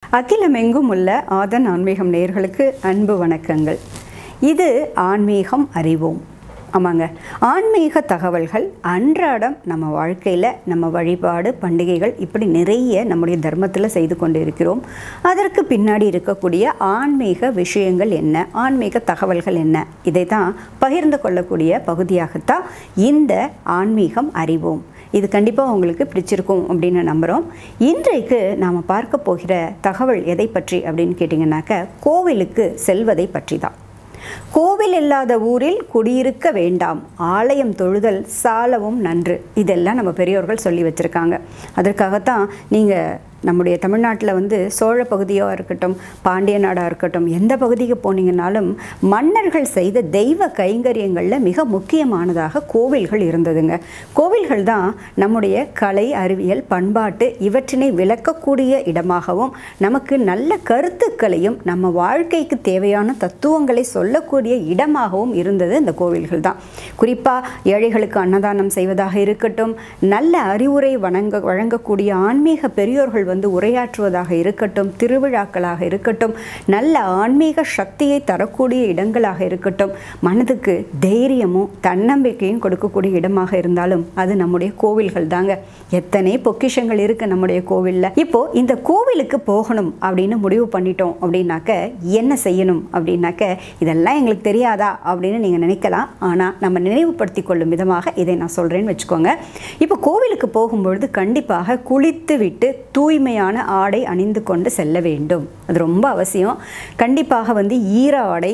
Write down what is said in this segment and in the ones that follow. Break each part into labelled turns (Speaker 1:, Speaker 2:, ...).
Speaker 1: அகிலமெங்கும் உள்ள ஆதன் ஆன்மீகம் நேயர்களுக்கு அன்பு வணக்கங்கள். இது ஆன்மீகம் அறிவோம். ஆமாங்க, ஆன்மீக தகவல்கள் அன்றாடம் நம்ம வாழ்க்கையில் நம்ம வழிபாடு பண்டிகைகள் இப்படி நிறைய நம்முடைய தர்மத்தில் செய்து கொண்டு இருக்கிறோம். அதற்கு பின்னாடி இருக்கக்கூடிய ஆன்மீக விஷயங்கள் என்ன, ஆன்மீக தகவல்கள் என்ன, இதை தான் பகிர்ந்து கொள்ளக்கூடிய பகுதியாகத்தான் இந்த ஆன்மீகம் அறிவோம். இது கண்டிப்பாக உங்களுக்கு பிடிச்சிருக்கும் அப்படின்னு நம்புகிறோம். இன்றைக்கு நாம் பார்க்க போகிற தகவல் எதை பற்றி அப்படின்னு கேட்டிங்கன்னாக்க, கோவிலுக்கு செல்வதை பற்றி தான். கோவில் இல்லாத ஊரில் குடியிருக்க வேண்டாம், ஆலயம் தொழுதல் சாலவும் நன்று, இதெல்லாம் நம்ம பெரியோர்கள் சொல்லி வச்சுருக்காங்க. அதற்காகத்தான் நீங்கள் நம்முடைய தமிழ்நாட்டில் சோழ பகுதியாக இருக்கட்டும், பாண்டிய நாடாக இருக்கட்டும், எந்த பகுதிக்கு போனீங்கன்னாலும் மன்னர்கள் செய்த தெய்வ கைங்கரியங்களில் மிக முக்கியமானதாக கோவில்கள் இருந்ததுங்க. கோவில்கள் தான் நம்முடைய கலை அறிவியல் பண்பாட்டு இவற்றினை விளக்கக்கூடிய இடமாகவும் நமக்கு நல்ல கருத்துக்களையும் நம்ம வாழ்க்கைக்கு தேவையான தத்துவங்களை சொல்லக்கூடிய இடமாகவும் இருந்தது இந்த கோவில்கள் தான். குறிப்பாக ஏழைகளுக்கு அன்னதானம் செய்வதாக இருக்கட்டும், நல்ல அறிவுரை வழங்கக்கூடிய ஆன்மீக பெரியோர்கள் உரையாற்றுவதாக இருக்கட்டும், திருவிழாக்களாக இருக்கட்டும், நல்ல ஆன்மீக சக்தியை தரக்கூடிய இடங்களாக இருக்கட்டும், மனதுக்கு தைரியமும் தன்னம்பிக்கையும் கொடுக்கக்கூடிய இடமாக இருந்தாலும் அது நம்முடைய கோவில்கள் தாங்க. எத்தனை பொக்கிஷங்கள் இருக்கு நம்முடைய கோவிலில். இப்போ இந்த கோவிலுக்கு போகணும் அப்படின்னு முடிவு பண்ணிட்டோம் அப்படின்னாக்க என்ன செய்யணும் அப்படின்னாக்க, இதெல்லாம் எங்களுக்கு தெரியாதா அப்படின்னு நீங்கள் நினைக்கலாம். ஆனால் நம்ம நினைவுபடுத்தி கொள்ளும் விதமாக இதை நான் சொல்கிறேன்னு வச்சுக்கோங்க. இப்போ கோவிலுக்கு போகும்பொழுது கண்டிப்பாக குளித்து விட்டு தூய்மையான ஆடை அணிந்து கொண்டு செல்ல வேண்டும். அது ரொம்ப அவசியம். கண்டிப்பாக ஈர ஆடை,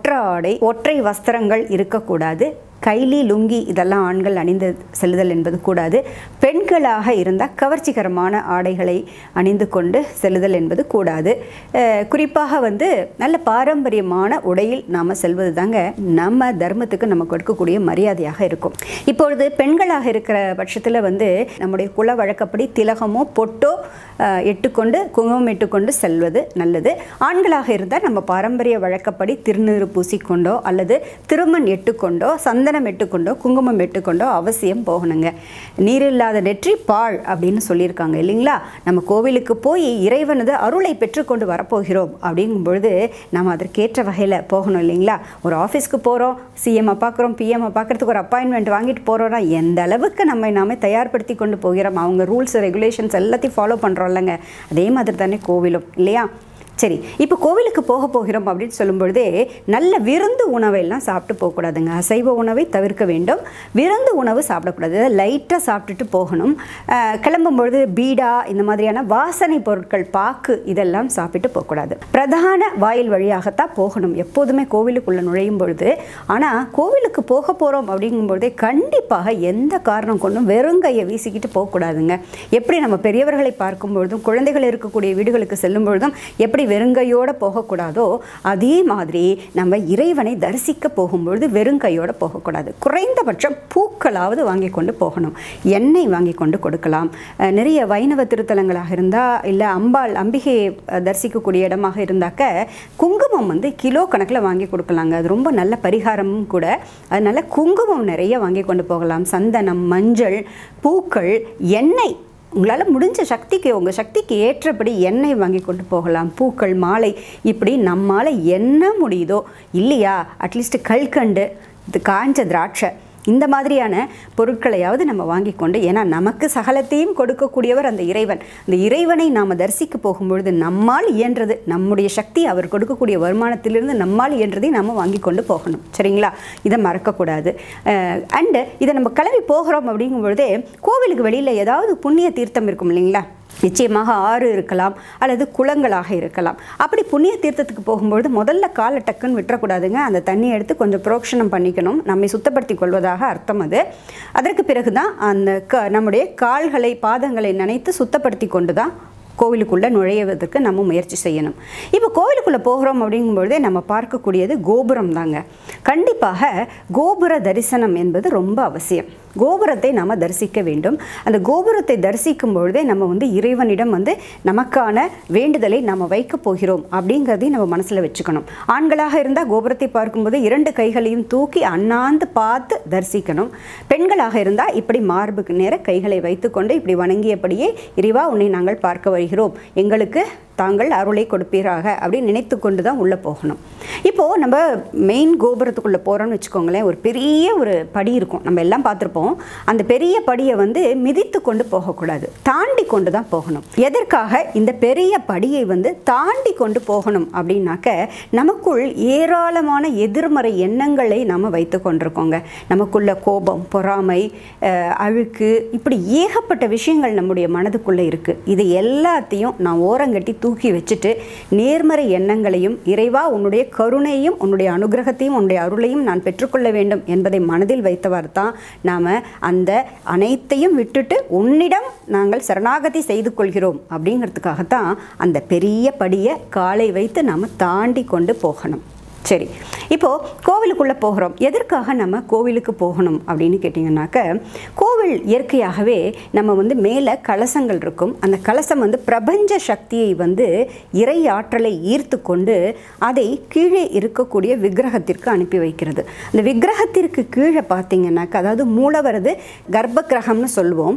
Speaker 1: ஒற்றை வஸ்திரங்கள் இருக்கக்கூடாது. கைலி லுங்கி இதெல்லாம் ஆண்கள் அணிந்து செல்லுதல் என்பது கூடாது. பெண்களாக இருந்தால் கவர்ச்சிகரமான ஆடைகளை அணிந்து கொண்டு செல்லுதல் என்பது கூடாது. குறிப்பாக நல்ல பாரம்பரியமான உடையில் நாம் செல்வது தாங்க நம்ம தர்மத்துக்கு நம்ம கொடுக்கக்கூடிய மரியாதையாக இருக்கும். இப்பொழுது பெண்களாக இருக்கிற பட்சத்தில் நம்முடைய குல வழக்கப்படி திலகமோ பொட்டோ இட்டுக்கொண்டு குங்குமம் இட்டுக்கொண்டு செல்வது நல்லது. ஆண்களாக இருந்தால் நம்ம பாரம்பரிய வழக்கப்படி திருநீறு பூசிக்கொண்டோ அல்லது திருமண் எட்டுக்கொண்டோ சந்தனம் எட்டுக்கொண்டோ குங்குமம் எட்டுக்கொண்டோ அவசியம் போகணுங்க. நீர் இல்லாத நெற்றி பாழ் அப்படின்னு சொல்லியிருக்காங்க இல்லைங்களா. நம்ம கோவிலுக்கு போய் இறைவனது அருளை பெற்றுக்கொண்டு வரப்போகிறோம் அப்படிங்கும் பொழுது நம்ம அதற்கேற்ற வகையில் போகணும் இல்லைங்களா. ஒரு ஆஃபீஸ்க்கு போகிறோம், சிஎம்ஐ பார்க்குறோம், பிஎம்ஐ பார்க்குறதுக்கு ஒரு அப்பாயின்மெண்ட் வாங்கிட்டு போகிறோன்னா எந்த அளவுக்கு நாமே தயார்படுத்தி கொண்டு போகிறோம், அவங்க ரூல்ஸ் ரெகுலேஷன்ஸ் எல்லாத்தையும் ஃபாலோ பண்ணுறோம் இல்லைங்க. அதே மாதிரி தானே கோவிலும் இல்லையா. சரி, இப்போ கோவிலுக்கு போகிறோம் அப்படின்னு சொல்லும்பொழுதே நல்ல விருந்து உணவெல்லாம் சாப்பிட்டு போகக்கூடாதுங்க. அசைவ உணவை தவிர்க்க வேண்டும். விருந்து உணவு சாப்பிடக்கூடாது, லைட்டாக சாப்பிட்டுட்டு போகணும். கிளம்பும்பொழுது பீடா இந்த மாதிரியான வாசனை பொருட்கள், பாக்கு இதெல்லாம் சாப்பிட்டு போகக்கூடாது. பிரதான வாயில் வழியாகத்தான் போகணும் எப்போதுமே கோவிலுக்குள்ளே நுழையும் பொழுது. ஆனால் கோவிலுக்கு போகிறோம் அப்படிங்கும்பொழுதே கண்டிப்பாக எந்த காரணம் கொண்டும் வெறுங்கையை வீசிக்கிட்டு போகக்கூடாதுங்க. எப்படி நம்ம பெரியவர்களை பார்க்கும் பொழுதும் குழந்தைகள் இருக்கக்கூடிய வீடுகளுக்கு செல்லும் பொழுதும் எப்படி வெறுங்கையோடு போகக்கூடாதோ அதே மாதிரி நம்ம இறைவனை தரிசிக்க போகும்பொழுது வெறுங்கையோடு போகக்கூடாது. குறைந்தபட்சம் பூக்களாவது வாங்கி கொண்டு போகணும். எண்ணெய் வாங்கி கொண்டு கொடுக்கலாம். நிறைய வைணவ திருத்தலங்களாக இருந்தால் இல்லை அம்பிகையை தரிசிக்கக்கூடிய இடமாக இருந்தாக்க குங்குமம் கிலோ கணக்கில் வாங்கி கொடுக்கலாங்க. அது ரொம்ப நல்ல பரிகாரமும் கூட. அதனால் குங்குமம் நிறைய வாங்கி கொண்டு போகலாம். சந்தனம், மஞ்சள், பூக்கள், எண்ணெய், உங்களால் முடிஞ்ச சக்திக்கு உங்கள் சக்திக்கு ஏற்றபடி எண்ணெய் வாங்கி கொண்டு போகலாம். பூக்கள், மாலை, இப்படி நம்மால் என்ன முடியுதோ இல்லையா, அட்லீஸ்ட் கல்கண்டு, இது காஞ்ச திராட்சை, இந்த மாதிரியான பொருட்களையாவது நம்ம வாங்கி கொண்டு, ஏன்னா நமக்கு சகலத்தையும் கொடுக்கக்கூடியவர் அந்த இறைவன். அந்த இறைவனை நாம் தரிசிக்க போகும்பொழுது நம்மால் இயன்றது, நம்முடைய சக்தி, அவர் கொடுக்கக்கூடிய வருமானத்திலிருந்து நம்மால் இயன்றதை நம்ம வாங்கி கொண்டு போகணும். சரிங்களா, இதை மறக்கக்கூடாது. அண்டு இதை நம்ம கிளம்பி போகிறோம் அப்படிங்கும் பொழுதே கோவிலுக்கு வெளியில் ஏதாவது புண்ணிய தீர்த்தம் இருக்கும் இல்லைங்களா. நிச்சயமாக ஆறு இருக்கலாம் அல்லது குளங்களாக இருக்கலாம். அப்படி புண்ணிய தீர்த்தத்துக்கு போகும்பொழுது முதல்ல காலை டக்குன்னு விட்டுறக்கூடாதுங்க. அந்த தண்ணியை எடுத்து கொஞ்சம் புரோக்ஷனம் பண்ணிக்கணும், நம்மை சுத்தப்படுத்தி கொள்வதாக அர்த்தம். அதற்கு பிறகு தான் அந்த நம்முடைய கால்களை பாதங்களை நனைத்து சுத்தப்படுத்தி கொண்டு தான் கோவிலுக்குள்ளே நுழைவதற்கு நம்ம முயற்சி செய்யணும். இப்போ கோவிலுக்குள்ளே போகிறோம் அப்படிங்கும்பொழுதே நம்ம பார்க்கக்கூடியது கோபுரம் தாங்க. கண்டிப்பாக கோபுர தரிசனம் என்பது ரொம்ப அவசியம். கோபுரத்தை நாம் தரிசிக்க வேண்டும். அந்த கோபுரத்தை தரிசிக்கும் பொழுதே நம்ம இறைவனிடம் நமக்கான வேண்டுதலை நாம் வைக்க போகிறோம் அப்படிங்கிறதையும் நம்ம மனசில் வச்சுக்கணும். ஆண்களாக இருந்தால் கோபுரத்தை பார்க்கும்போது 2 கைகளையும் தூக்கி அண்ணாந்து பார்த்து தரிசிக்கணும். பெண்களாக இருந்தால் இப்படி மார்புக்கு நேர கைகளை வைத்துக்கொண்டு இப்படி வணங்கியபடியே, இறைவா உன்னை நாங்கள் பார்க்க வருகிறோம், எங்களுக்கு தாங்கள் அருளை கொடுப்பீராக அப்படின்னு நினைத்து கொண்டு தான் உள்ளே போகணும். இப்போது நம்ம மெயின் கோபுரத்துக்குள்ளே போகிறோம்னு வச்சுக்கோங்களேன், ஒரு பெரிய ஒரு படி இருக்கும், நம்ம எல்லாம் பார்த்துருப்போம். அந்த பெரிய படியை வந்து மிதித்து கொண்டு போகக்கூடாது, தாண்டி கொண்டு தான் போகணும். எதற்காக இந்த பெரிய படியை வந்து தாண்டி கொண்டு போகணும் அப்படின்னாக்க, நமக்குள் ஏராளமான எதிர்மறை எண்ணங்களை நாம் வைத்து கொண்டிருக்கோங்க. நமக்குள்ள கோபம், பொறாமை, அழுக்கு, இப்படி ஏகப்பட்ட விஷயங்கள் நம்முடைய மனதுக்குள்ளே இருக்குது. இது எல்லாத்தையும் நான் ஓரங்கட்டி தூக்கி வச்சுட்டு நேர்மறை எண்ணங்களையும், இறைவா உன்னுடைய கருணையும் உன்னுடைய அனுகிரகத்தையும் உன்னுடைய அருளையும் நான் பெற்றுக்கொள்ள வேண்டும் என்பதை மனதில் வைத்தவர் தான் நாம் அந்த அனைத்தையும் விட்டுட்டு உன்னிடம் நாங்கள் சரணாகதி செய்து கொள்கிறோம் அப்படிங்கிறதுக்காகத்தான் அந்த பெரிய படியை காலை வைத்து நாம் தாண்டி கொண்டு போகணும். சரி, இப்போது கோவிலுக்குள்ளே போகிறோம். எதற்காக நம்ம கோவிலுக்கு போகணும் அப்படின்னு கேட்டிங்கன்னாக்க, கோவில் இயற்கையாகவே நம்ம வந்து மேலே கலசங்கள் இருக்கும். அந்த கலசம் வந்து பிரபஞ்ச சக்தியை வந்து இறை ஆற்றலை ஈர்த்து கொண்டு அதை கீழே இருக்கக்கூடிய விக்கிரகத்திற்கு அனுப்பி வைக்கிறது. அந்த விக்கிரகத்திற்கு கீழே பார்த்தீங்கன்னாக்க, அதாவது மூலவரது கர்ப்ப கிரகம்னு சொல்லுவோம்.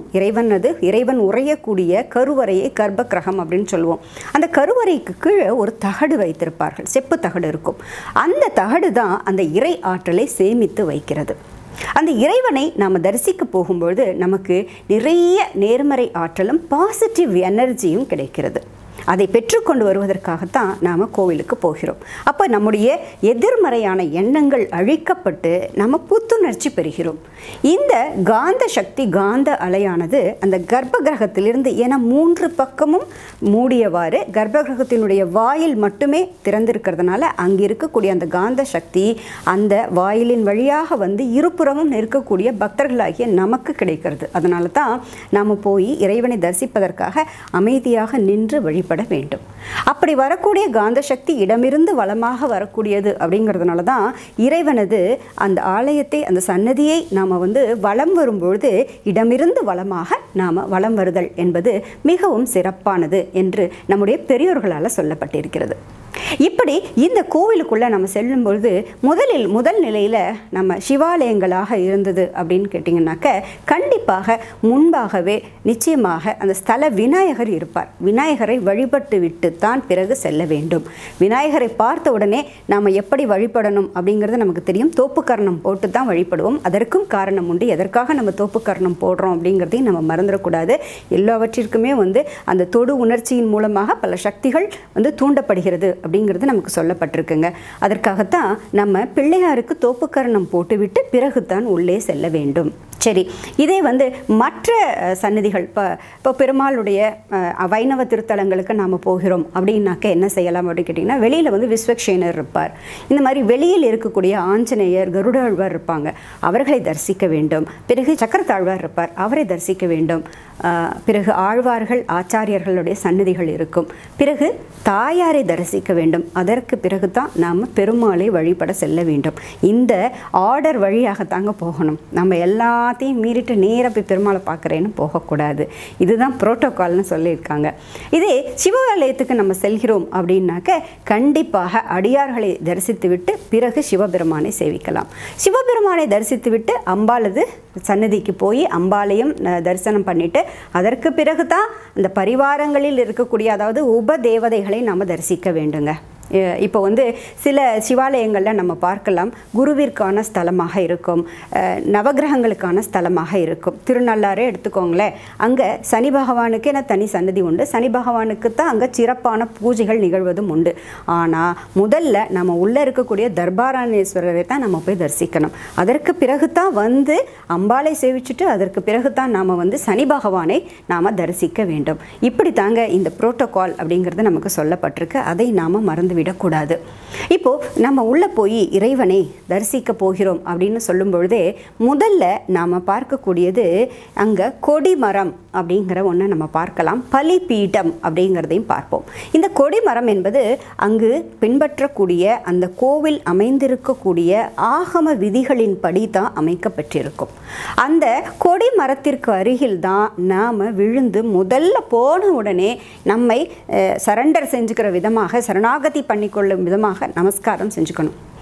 Speaker 1: இறைவன் உறையக்கூடிய கருவறையை கர்ப்ப கிரகம் அப்படின்னு சொல்லுவோம். அந்த கருவறைக்கு கீழே ஒரு தகடு வைத்திருப்பார்கள், செப்பு தகடு இருக்கும். அந்த தகடு தான் அந்த இறை ஆற்றலை சேமித்து வைக்கிறது. அந்த இறைவனை நாம் தரிசிக்க போகும்பொழுது நமக்கு நிறைய நேர்மறை ஆற்றலும் பாசிட்டிவ் எனர்ஜியும் கிடைக்கிறது. அதை பெற்றுக்கொண்டு வருவதற்காகத்தான் நாம் கோவிலுக்கு போகிறோம். அப்போ நம்முடைய எதிர்மறையான எண்ணங்கள் அழிக்கப்பட்டு நம்ம புத்துணர்ச்சி பெறுகிறோம். இந்த காந்த சக்தி, காந்த அலையானது அந்த கர்ப்ப கிரகத்திலிருந்து, ஏன்னா 3 பக்கமும் மூடியவாறு கர்ப்ப கிரகத்தினுடைய வாயில் மட்டுமே திறந்திருக்கிறதுனால அங்கே இருக்கக்கூடிய அந்த காந்த சக்தி அந்த வாயிலின் வழியாக வந்து இருபுறமும் இருக்கக்கூடிய பக்தர்களாகிய நமக்கு கிடைக்கிறது. அதனால தான் நாம் போய் இறைவனை தரிசிப்பதற்காக அமைதியாக நின்று வழிபட வேண்டும். அப்படி வரக்கூடிய காந்த சக்தி இடமிருந்து வளமாக வரக்கூடியது. அப்படிங்கிறதுனால தான் இறைவனது அந்த ஆலயத்தை, அந்த சன்னதியை நாம் வந்து வலம் வரும்பொழுது இடமிருந்து வளமாக நாம் வலம் வருதல் என்பது மிகவும் சிறப்பானது என்று நம்முடைய பெரியோர்களால் சொல்லப்பட்டிருக்கிறது. இப்படி இந்த கோவிலுக்குள்ளே நம்ம செல்லும் பொழுது முதல் நிலையில் நம்ம சிவாலயங்களாக இருந்தது அப்படின்னு கேட்டிங்கன்னாக்க, கண்டிப்பாக முன்பாகவே நிச்சயமாக அந்த ஸ்தல விநாயகர் இருப்பார். விநாயகரை வழிபட்டு விட்டு தான் பிறகு செல்ல வேண்டும். விநாயகரை பார்த்த உடனே நாம் எப்படி வழிபடணும் அப்படிங்கிறது நமக்கு தெரியும். தோப்புக்கரணம் போட்டு தான் வழிபடுவோம். அதற்கும் காரணம் உண்டு. எதற்காக நம்ம தோப்புக்கரணம் போடுறோம் அப்படிங்கிறதையும் நம்ம மறந்துடக்கூடாது. எல்லாவற்றிற்குமே வந்து அந்த தொடு உணர்ச்சியின் மூலமாக பல சக்திகள் வந்து தூண்டப்படுகிறது அப்படிங்கிறது நமக்கு சொல்லப்பட்டிருக்குங்க. அதற்காகத்தான் நம்ம பிள்ளையாருக்கு தோப்புக்கரணம் போட்டுவிட்டு பிறகுதான் உள்ளே செல்ல வேண்டும். சரி, இதே வந்து மற்ற சன்னதிகள், இப்போ பெருமாளுடைய வைணவ திருத்தலங்களுக்கு நாம் போகிறோம் அப்படின்னாக்க என்ன செய்யலாம் அப்படின்னு கேட்டிங்கன்னா, வெளியில் வந்து விஸ்வக்ஷேனர் இருப்பார். இந்த மாதிரி வெளியில் இருக்கக்கூடிய ஆஞ்சநேயர், கருடாழ்வார் இருப்பாங்க, அவர்களை தரிசிக்க வேண்டும். பிறகு சக்கரத்தாழ்வார் இருப்பார், அவரை தரிசிக்க வேண்டும். பிறகு ஆழ்வார்கள், ஆச்சாரியர்களுடைய சன்னதிகள் இருக்கும். பிறகு தாயாரை தரிசிக்க வேண்டும். அதற்கு பிறகு தான் நாம் பெருமாளை வழிபட செல்ல வேண்டும். இந்த ஆர்டர் வழியாகத்தாங்க போகணும். நம்ம எல்லாத்தையும் மீறிட்டு நேராக போய் பெருமாளை பார்க்குறேன்னு போகக்கூடாது. இதுதான் புரோட்டோகால்னு சொல்லியிருக்காங்க. இதே சிவாலயத்துக்கு நம்ம செல்கிறோம் அப்படின்னாக்க கண்டிப்பாக அடியார்களை தரிசித்து விட்டு பிறகு சிவபெருமானை சேவிக்கலாம். சிவபெருமானை தரிசித்து விட்டு அம்பாளது சன்னதிக்கு போய் அம்பாளையும் தரிசனம் பண்ணிட்டு அதற்கு பிறகு தான் அந்த பரிவாரங்களில் இருக்கக்கூடிய, அதாவது உபதேவதைகளை நாம் தரிசிக்க வேண்டுங்க. இப்போ வந்து சில சிவாலயங்களில் நம்ம பார்க்கலாம், குருவிற்கான ஸ்தலமாக இருக்கும், நவகிரகங்களுக்கான ஸ்தலமாக இருக்கும். திருநள்ளாரே எடுத்துக்கோங்களேன், அங்கே சனி பகவானுக்கு என தனி சன்னதி உண்டு. சனி பகவானுக்கு தான் அங்கே சிறப்பான பூஜைகள் நிகழ்வதும் உண்டு. ஆனால் முதல்ல நம்ம உள்ளே இருக்கக்கூடிய தர்பாராணேஸ்வரரை தான் நம்ம போய் தரிசிக்கணும். அதற்கு பிறகு தான் வந்து அம்பாளை சேவிச்சுட்டு அதற்கு பிறகு தான் நாம் வந்து சனி பகவானை நாம் தரிசிக்க வேண்டும். இப்படி தாங்க இந்த புரோட்டோகால் அப்படிங்கிறது நமக்கு சொல்லப்பட்டிருக்கு. அதை நாம் மறந்து விடக்கூடாது. இப்போது நம்ம உள்ளே போய் இறைவனை தரிசிக்க போகிறோம் அப்படின்னு சொல்லும் பொழுதே முதல்ல நாம் பார்க்கக்கூடியது அங்கே கொடிமரம் அப்படிங்கிற ஒன்றை நம்ம பார்க்கலாம். பலிபீடம் அப்படிங்கிறதையும் பார்ப்போம். இந்த கொடிமரம் என்பது அங்கு பின்பற்றக்கூடிய அந்த கோவில் அமைந்திருக்கக்கூடிய ஆகம விதிகளின் படி தான் அமைக்கப்பட்டிருக்கும். அந்த கொடிமரத்திற்கு அருகில் தான் நாம் விழுந்து முதல்ல போன உடனே நம்மை சரண்டர் செஞ்சுக்கிற விதமாக, சரணாகதி பண்ணிக்கொள்ளும் விதமாக நமஸ்காரம் செஞ்சுக்கணும்.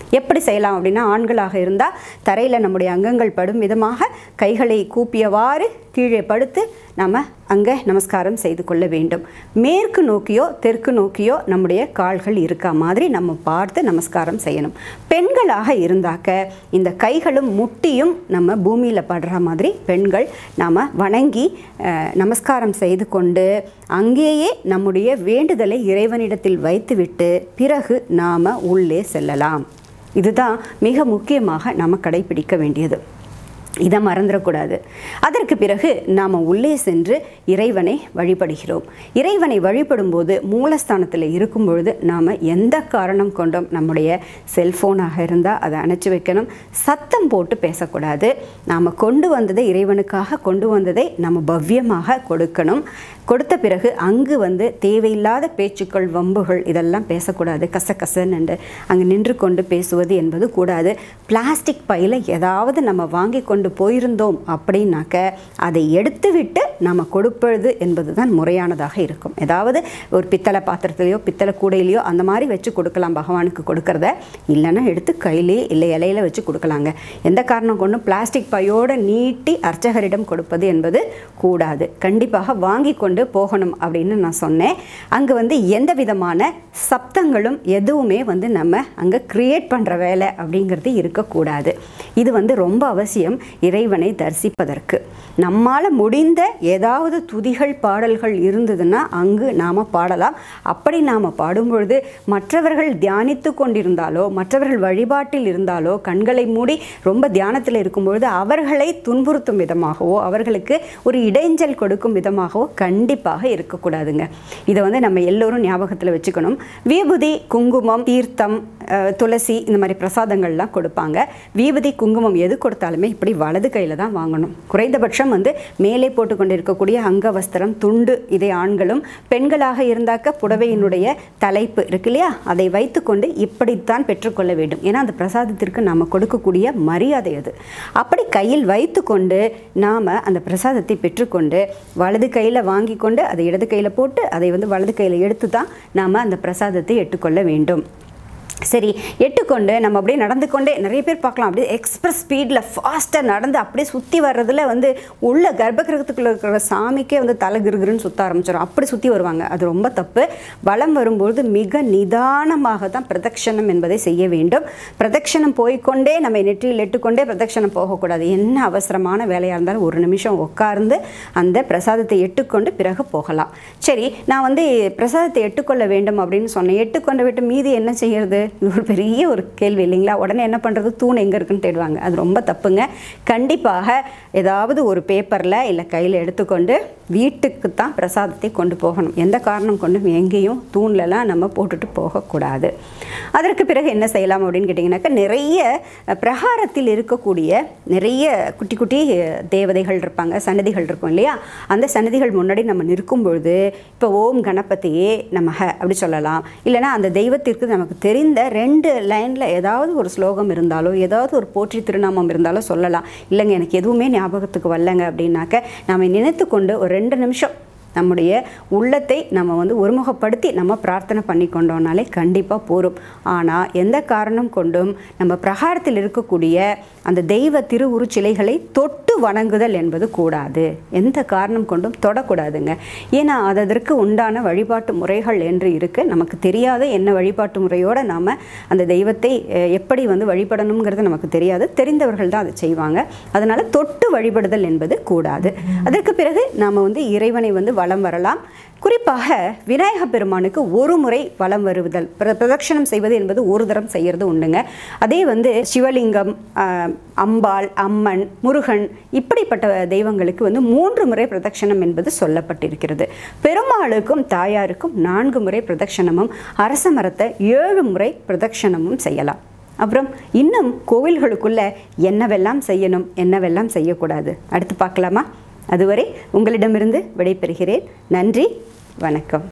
Speaker 1: எப்படி செய்யலாம் அப்படின்னா, ஆண்களாக இருந்தால் தரையில் நம்முடைய அங்கங்கள் படும் விதமாக கைகளை கூப்பியவாறு கீழே படுத்து நம்ம அங்கே நமஸ்காரம் செய்து கொள்ள வேண்டும். மேற்கு நோக்கியோ தெற்கு நோக்கியோ நம்முடைய கால்கள் இருக்கா மாதிரி நம்ம பார்த்து நமஸ்காரம் செய்யணும். பெண்களாக இருந்தாக்க இந்த கைகளும் முட்டியும் நம்ம பூமியில் படுற மாதிரி பெண்கள் நாம் வணங்கி நமஸ்காரம் செய்து கொண்டு அங்கேயே நம்முடைய வேண்டுதலை இறைவனிடத்தில் வைத்துவிட்டு பிறகு நாம் உள்ளே செல்லலாம். இதுதான் மிக முக்கியமாக நாம் கடைபிடிக்க வேண்டியது. இதை மறந்துடக்கூடாது. அதற்கு பிறகு நாம் உள்ளே சென்று இறைவனை வழிபடுகிறோம். இறைவனை வழிபடும்போது மூலஸ்தானத்தில் இருக்கும் பொழுது நாம் எந்த காரணம் கொண்டும் நம்முடைய செல்ஃபோனாக இருந்தால் அதை அணைச்சி வைக்கணும். சத்தம் போட்டு பேசக்கூடாது. நாம் கொண்டு வந்ததை இறைவனுக்காக கொண்டு வந்ததை நம்ம பவ்யமாக கொடுக்கணும். கொடுத்த பிறகு அங்கு தேவையில்லாத பேச்சுக்கள், வம்புகள் இதெல்லாம் பேசக்கூடாது. கசகசன்னு அங்கே நின்று கொண்டு பேசுவது என்பது கூடாது. பிளாஸ்டிக் பையில் ஏதாவது நம்ம வாங்கி கொண்டு போயிருந்தோம் அப்படின்னாக்க அதை எடுத்துவிட்டு நம்ம கொடுப்பது என்பது தான் முறையானதாக இருக்கும். ஏதாவது ஒரு பித்தளை பாத்திரத்திலையோ பித்தளை கூடையிலையோ அந்த மாதிரி வச்சு கொடுக்கலாம் பகவானுக்கு கொடுக்கறத. இல்லைன்னா எடுத்து கையிலேயே இல்லை இலையில வச்சு கொடுக்கலாங்க. எந்த காரணம் கொண்டும் பிளாஸ்டிக் பையோடு நீட்டி அர்ச்சகரிடம் கொடுப்பது என்பது கூடாது. கண்டிப்பாக வாங்கி கொண்டு போகணும் அப்படின்னு நான் சொன்னேன். அங்கே எந்த விதமான சப்தங்களும் எதுவுமே நம்ம அங்கே கிரியேட் பண்ணுற வேலை அப்படிங்கிறது இருக்கக்கூடாது. இது ரொம்ப அவசியம் இறைவனை தரிசிப்பதற்கு. நம்மால் முடிந்த ஏதாவது துதிகள் பாடல்கள் இருந்ததுன்னா அங்கு நாம் பாடலாம். அப்படி நாம் பாடும்பொழுது மற்றவர்கள் தியானித்து கொண்டிருந்தாலோ மற்றவர்கள் வழிபாட்டில் இருந்தாலோ கண்களை மூடி ரொம்ப தியானத்தில் இருக்கும்பொழுது அவர்களை துன்புறுத்தும் விதமாகவோ அவர்களுக்கு ஒரு இடைஞ்சல் கொடுக்கும் விதமாகவோ கண்டிப்பாக இருக்கக்கூடாதுங்க. இதை நம்ம எல்லோரும் ஞாபகத்தில் வச்சுக்கணும். விபூதி, குங்குமம், தீர்த்தம், துளசி இந்த மாதிரி பிரசாதங்கள்லாம் கொடுப்பாங்க. விபூதி, குங்குமம் எது கொடுத்தாலுமே இப்படி வலது கையில் தான் வாங்கணும். குறைந்தபட்சம் மேலே போட்டுக்கொண்டு இருக்கக்கூடிய அங்கவஸ்திரம், துண்டு, இதை ஆண்களும், பெண்களாக இருந்தாக்க புடவையினுடைய தலைப்பு இருக்கு இல்லையா, அதை வைத்துக்கொண்டு இப்படித்தான் பெற்றுக்கொள்ள வேண்டும். ஏன்னா அந்த பிரசாதத்திற்கு நாம் கொடுக்கக்கூடிய மரியாதை அது. அப்படி கையில் வைத்து கொண்டு நாம் அந்த பிரசாதத்தை பெற்றுக்கொண்டு வலது கையில் வாங்கி கொண்டு அதை இடது கையில் போட்டு அதை வலது கையில் எடுத்து தான் நாம் அந்த பிரசாதத்தை எட்டுக்கொள்ள வேண்டும். சரி, எட்டுக்கொண்டு நம்ம அப்படியே நடந்து கொண்டே நிறைய பேர் பார்க்கலாம். அப்படியே எக்ஸ்பிரஸ் ஸ்பீடில் ஃபாஸ்ட்டாக நடந்து அப்படியே சுற்றி வர்றதில் உள்ள கர்ப்பகிரகத்துக்குள்ளே இருக்கிற சாமிக்கே தலை கிருகிருன்னு சுற்ற ஆரம்பிச்சிடும். அப்படி சுற்றி வருவாங்க. அது ரொம்ப தப்பு. வலம் வரும்பொழுது மிக நிதானமாக தான் பிரதட்சணம் என்பதை செய்ய வேண்டும். பிரதட்சணம் போய்கொண்டே நம்ம நெற்றியில் எட்டுக்கொண்டே பிரதட்சணம் போகக்கூடாது. என்ன அவசரமான வேலையாக இருந்தாலும் ஒரு நிமிஷம் உட்கார்ந்து அந்த பிரசாதத்தை எட்டுக்கொண்டு பிறகு போகலாம். சரி, நான் பிரசாதத்தை எட்டுக்கொள்ள வேண்டும் அப்படின்னு சொன்னேன். எட்டுக்கொண்டு விட்டு மீதி என்ன செய்யறது? இது ஒரு பெரிய ஒரு கேள்வி இல்லைங்களா? உடனே என்ன பண்ணுறது? தூண் எங்கே இருக்குன்னு தேடுவாங்க. அது ரொம்ப தப்புங்க. கண்டிப்பாக ஏதாவது ஒரு பேப்பரில் இல்லை கையில் எடுத்துக்கொண்டு வீட்டுக்கு தான் பிரசாதத்தை கொண்டு போகணும். எந்த காரணம் கொண்டும் எங்கேயும் தூண்லலாம் நம்ம போட்டுட்டு போகக்கூடாது. அதற்கு பிறகு என்ன செய்யலாம் அப்படின்னு கேட்டிங்கனாக்கா, நிறைய பிரகாரத்தில் இருக்கக்கூடிய நிறைய குட்டி குட்டி தேவதைகள் இருப்பாங்க, சன்னதிகள் இருக்கும் இல்லையா? அந்த சன்னதிகள் முன்னாடி நம்ம நிற்கும் பொழுது இப்போ ஓம் கணபதியே நமக அப்படி சொல்லலாம். இல்லைனா அந்த தெய்வத்திற்கு நமக்கு தெரிந்த 2 லைனில் ஏதாவது ஒரு ஸ்லோகம் இருந்தாலோ ஏதாவது ஒரு போற்றி திருநாமம் இருந்தாலோ சொல்லலாம். இல்லைங்க எனக்கு எதுவுமே ஞாபகத்துக்கு வரலங்க அப்படின்னாக்க நாம் நினைத்து கொண்டு ஒரு 2 நிமிஷம் நம்முடைய உள்ளத்தை நம்ம ஒருமுகப்படுத்தி நம்ம பிரார்த்தனை பண்ணி கொண்டோம்னாலே கண்டிப்பாக போரும். ஆனால் எந்த காரணம் கொண்டும் நம்ம பிரகாரத்தில் இருக்கக்கூடிய அந்த தெய்வ திருவுரு சிலைகளை தொட்டு வணங்குதல் என்பது கூடாது. எந்த காரணம் கொண்டும் தொடக்கூடாதுங்க. ஏன்னா அதற்கு உண்டான வழிபாட்டு முறைகள் என்று இருக்குது. நமக்கு தெரியாத என்ன வழிபாட்டு முறையோடு நாம் அந்த தெய்வத்தை எப்படி வழிபடணுங்கிறது நமக்கு தெரியாது. தெரிந்தவர்கள் தான் அதை செய்வாங்க. அதனால் தொட்டு வழிபடுதல் என்பது கூடாது. அதற்கு பிறகு நாம் இறைவனை வலம் வரலாம். குறிப்பாக விநாயக பெருமானுக்கு ஒரு முறை வலம் வருவதல், பிரதட்சணம் செய்வது என்பது ஒரு தரம் செய்கிறது உண்டுங்க. அதே சிவலிங்கம், அம்பாள், அம்மன், முருகன் இப்படிப்பட்ட தெய்வங்களுக்கு 3 முறை பிரதட்சணம் என்பது சொல்லப்பட்டிருக்கிறது. பெருமாளுக்கும் தாயாருக்கும் 4 முறை பிரதட்சணமும், அரச மரத்தை 7 முறை பிரதட்சணமும் செய்யலாம். அப்புறம் இன்னும் கோவில்களுக்குள்ள என்னவெல்லாம் செய்யணும், என்னவெல்லாம் செய்யக்கூடாது அடுத்து பார்க்கலாமா? அதுவரை உங்களிடமிருந்து விடைபெறுகிறேன். நன்றி, வணக்கம்.